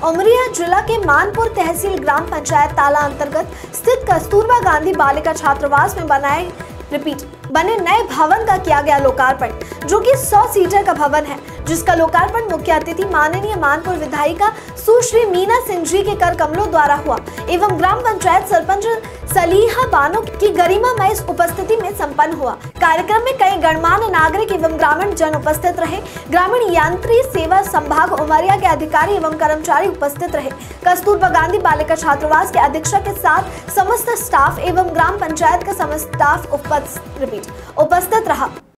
उमरिया जिला के मानपुर तहसील ग्राम पंचायत ताला अंतर्गत स्थित कस्तूरबा गांधी बालिका छात्रावास में बने नए भवन का किया गया लोकार्पण, जो कि 100 सीटर का भवन है, जिसका लोकार्पण मुख्य अतिथि माननीय मानपुर विधायिका सुश्री मीना सिंह जी के कर कमलों द्वारा हुआ एवं ग्राम पंचायत सरपंच सलीहा बानो की गरिमामय उपस्थिति में संपन्न हुआ। कार्यक्रम में कई गणमान्य नागरिक एवं ग्रामीण जन उपस्थित रहे। ग्रामीण यांत्रिक सेवा संभाग उमरिया के अधिकारी एवं कर्मचारी उपस्थित रहे। कस्तूरबा गांधी बालिका छात्रावास के अधीक्षक के साथ समस्त स्टाफ एवं ग्राम पंचायत का समस्त स्टाफ उपस्थित रहा।